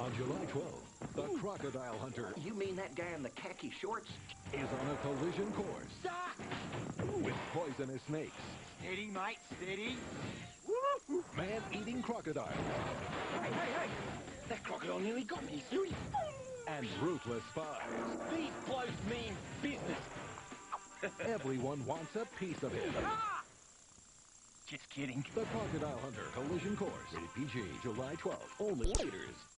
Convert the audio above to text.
On July 12th, the Crocodile Hunter You mean that guy in the khaki shorts? is on a collision course Stop! with poisonous snakes, Steady, mate, steady. man-eating crocodiles, Hey! That crocodile nearly got me, Sue. and ruthless spies. These blokes mean business. Everyone wants a piece of it. Ah! Just kidding. The Crocodile Hunter collision course. Rated PG. July 12th. Only theaters.